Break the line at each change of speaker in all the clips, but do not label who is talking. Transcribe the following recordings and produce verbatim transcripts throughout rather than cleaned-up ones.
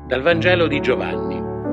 Dal Vangelo di Giovanni.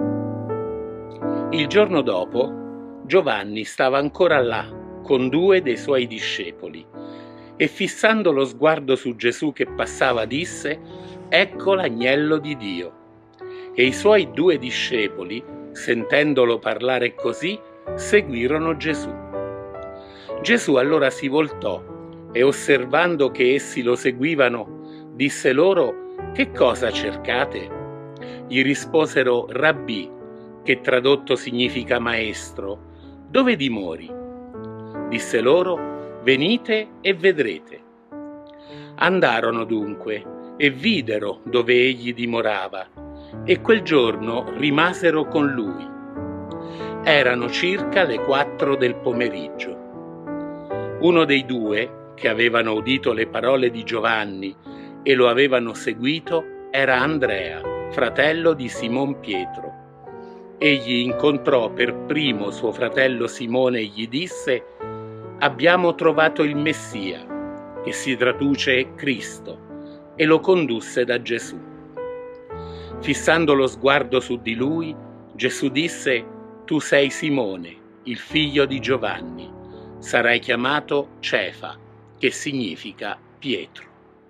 Il giorno dopo, Giovanni stava ancora là con due dei suoi discepoli e fissando lo sguardo su Gesù che passava disse: «Ecco l'agnello di Dio». E i suoi due discepoli, sentendolo parlare così, seguirono Gesù. Gesù allora si voltò e, osservando che essi lo seguivano, disse loro: «Che cosa cercate?» Gli risposero: «Rabbì», che tradotto significa maestro, «dove dimori?» Disse loro: «Venite e vedrete». Andarono dunque e videro dove egli dimorava, e quel giorno rimasero con lui. Erano circa le quattro del pomeriggio. Uno dei due, che avevano udito le parole di Giovanni e lo avevano seguito, era Andrea, fratello di Simon Pietro. Egli incontrò per primo suo fratello Simone e gli disse: «Abbiamo trovato il Messia», che si traduce Cristo, e lo condusse da Gesù. Fissando lo sguardo su di lui, Gesù disse: «Tu sei Simone, il figlio di Giovanni. Sarai chiamato Cefa», che significa Pietro.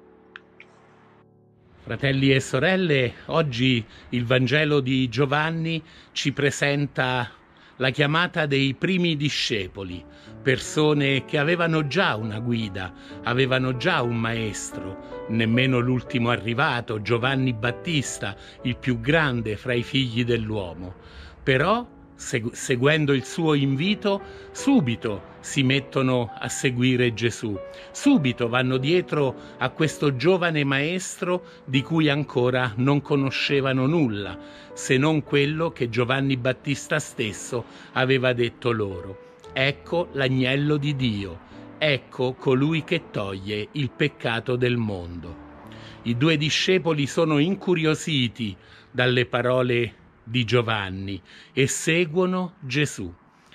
Fratelli e sorelle, oggi il Vangelo di Giovanni ci presenta la chiamata dei primi discepoli, persone che avevano già una guida, avevano già un maestro, nemmeno l'ultimo arrivato, Giovanni Battista, il più grande fra i figli dell'uomo. Però, seguendo il suo invito, subito si mettono a seguire Gesù. Subito vanno dietro a questo giovane maestro di cui ancora non conoscevano nulla, se non quello che Giovanni Battista stesso aveva detto loro: «Ecco l'agnello di Dio, ecco colui che toglie il peccato del mondo». I due discepoli sono incuriositi dalle parole di Giovanni e seguono Gesù.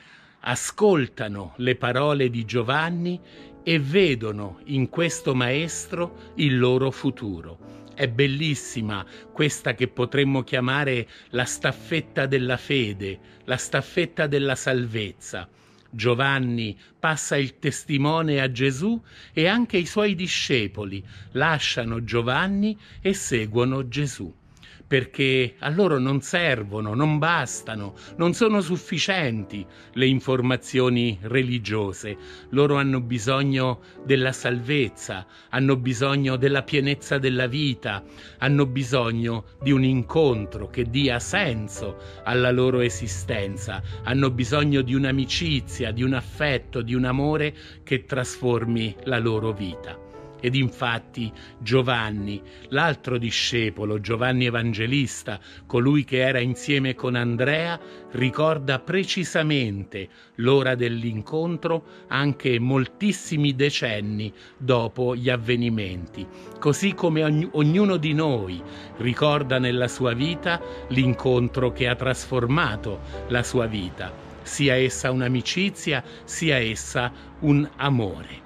Ascoltano le parole di Giovanni e vedono in questo maestro il loro futuro. È bellissima questa che potremmo chiamare la staffetta della fede, la staffetta della salvezza. Giovanni passa il testimone a Gesù e anche i suoi discepoli lasciano Giovanni e seguono Gesù. Perché a loro non servono, non bastano, non sono sufficienti le informazioni religiose. Loro hanno bisogno della salvezza, hanno bisogno della pienezza della vita, hanno bisogno di un incontro che dia senso alla loro esistenza, hanno bisogno di un'amicizia, di un affetto, di un amore che trasformi la loro vita. Ed infatti Giovanni, l'altro discepolo, Giovanni Evangelista, colui che era insieme con Andrea, ricorda precisamente l'ora dell'incontro anche moltissimi decenni dopo gli avvenimenti, così come ogn- ognuno di noi ricorda nella sua vita l'incontro che ha trasformato la sua vita, sia essa un'amicizia, sia essa un amore.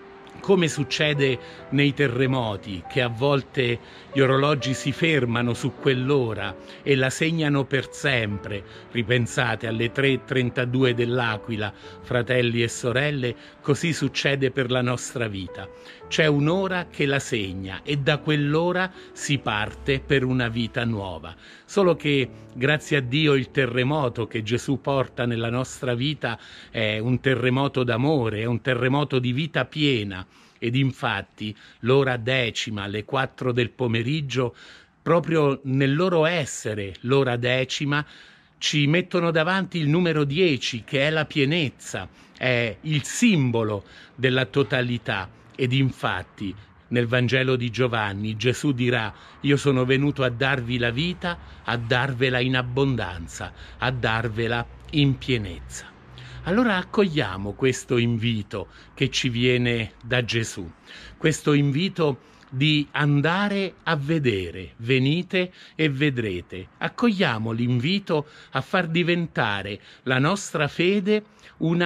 Come succede nei terremoti, che a volte gli orologi si fermano su quell'ora e la segnano per sempre. Ripensate alle tre e trentadue dell'Aquila, fratelli e sorelle, così succede per la nostra vita. C'è un'ora che la segna e da quell'ora si parte per una vita nuova. Solo che, grazie a Dio, il terremoto che Gesù porta nella nostra vita è un terremoto d'amore, è un terremoto di vita piena. Ed infatti l'ora decima, alle quattro del pomeriggio, proprio nel loro essere, l'ora decima, ci mettono davanti il numero dieci, che è la pienezza, è il simbolo della totalità. Ed infatti nel Vangelo di Giovanni Gesù dirà: «Io sono venuto a darvi la vita, a darvela in abbondanza, a darvela in pienezza». Allora accogliamo questo invito che ci viene da Gesù, questo invito di andare a vedere, venite e vedrete. Accogliamo l'invito a far diventare la nostra fede una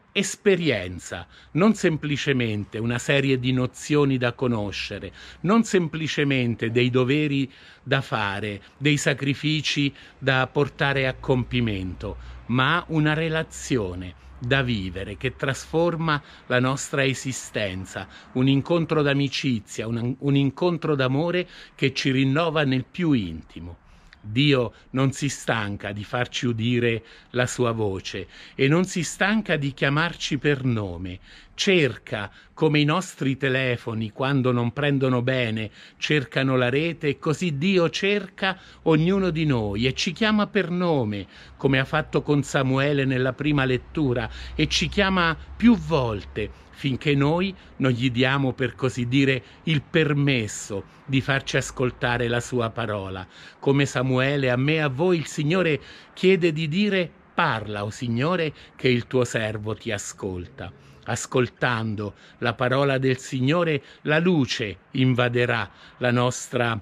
esperienza, non semplicemente una serie di nozioni da conoscere, non semplicemente dei doveri da fare, dei sacrifici da portare a compimento, ma una relazione da vivere che trasforma la nostra esistenza, un incontro d'amicizia, un, un incontro d'amore che ci rinnova nel più intimo. Dio non si stanca di farci udire la sua voce e non si stanca di chiamarci per nome. Cerca, come i nostri telefoni quando non prendono bene, cercano la rete, e così Dio cerca ognuno di noi e ci chiama per nome, come ha fatto con Samuele nella prima lettura, e ci chiama più volte, finché noi non gli diamo, per così dire, il permesso di farci ascoltare la sua parola. Come Samuele, a me e a voi il Signore chiede di dire: parla, o Signore, che il tuo servo ti ascolta. Ascoltando la parola del Signore, la luce invaderà la nostra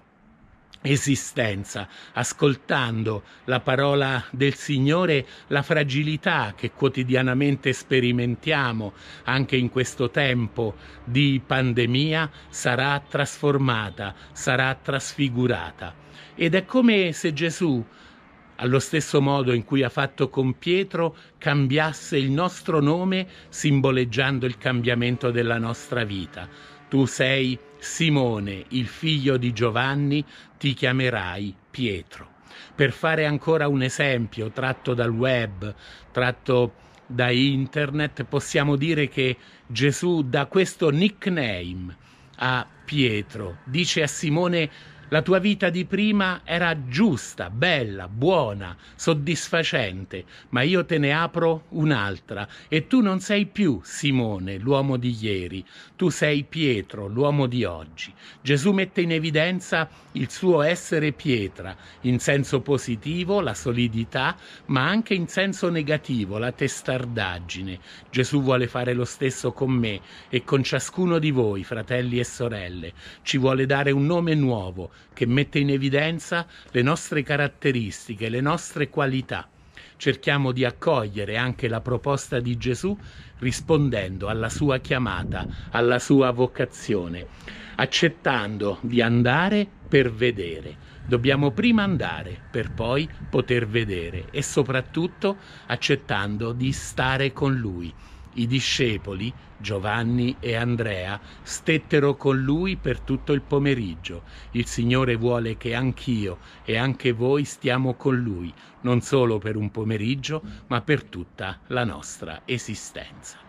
esistenza. Ascoltando la parola del Signore, la fragilità che quotidianamente sperimentiamo anche in questo tempo di pandemia sarà trasformata, sarà trasfigurata. Ed è come se Gesù, allo stesso modo in cui ha fatto con Pietro, cambiasse il nostro nome simboleggiando il cambiamento della nostra vita. Tu sei Simone, il figlio di Giovanni, ti chiamerai Pietro. Per fare ancora un esempio tratto dal web, tratto da internet, possiamo dire che Gesù dà questo nickname a Pietro. Dice a Simone: la tua vita di prima era giusta, bella, buona, soddisfacente, ma io te ne apro un'altra, e tu non sei più Simone, l'uomo di ieri, tu sei Pietro, l'uomo di oggi. Gesù mette in evidenza il suo essere pietra, in senso positivo, la solidità, ma anche in senso negativo, la testardaggine. Gesù vuole fare lo stesso con me e con ciascuno di voi, fratelli e sorelle. Ci vuole dare un nome nuovo, che mette in evidenza le nostre caratteristiche, le nostre qualità. Cerchiamo di accogliere anche la proposta di Gesù rispondendo alla sua chiamata, alla sua vocazione, accettando di andare per vedere. Dobbiamo prima andare per poi poter vedere, e soprattutto accettando di stare con Lui. I discepoli, Giovanni e Andrea, stettero con lui per tutto il pomeriggio. Il Signore vuole che anch'io e anche voi stiamo con Lui, non solo per un pomeriggio, ma per tutta la nostra esistenza.